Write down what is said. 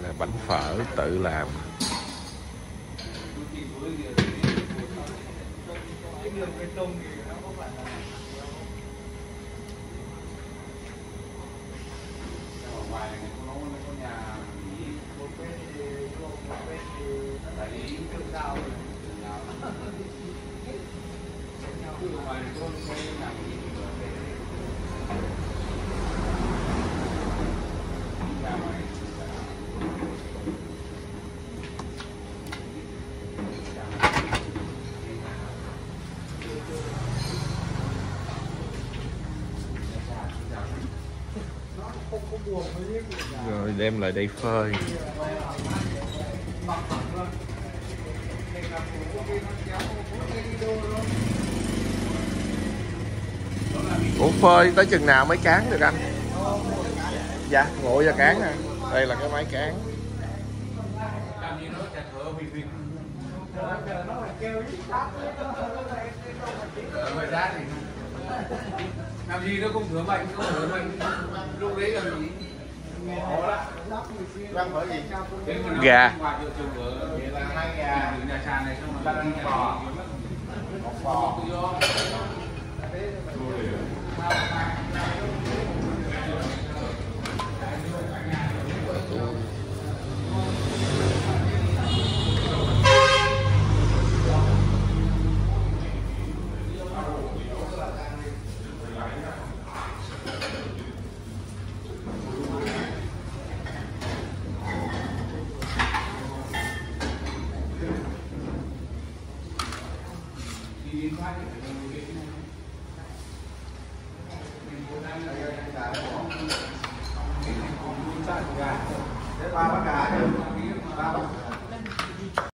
là bánh phở tự làm. Rồi đem lại đây phơi. Ủa phơi tới chừng nào mới cán được anh? Dạ, nguội và cán nè. Đây là cái máy cán. Làm gì nó không rửa mạnh, lúc đấy làm gì? Gà. Hai gà, nhà sàn này xong rồi đi bò. Bò. Ba bát gà.